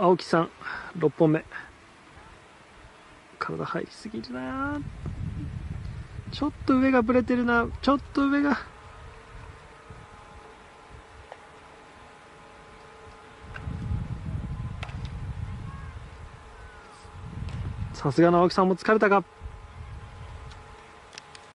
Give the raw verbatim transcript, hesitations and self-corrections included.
青木さんろっぽんめ。体入りすぎるな。ちょっと上がブレてるな。ちょっと上が。さすがの青木さんも疲れたか。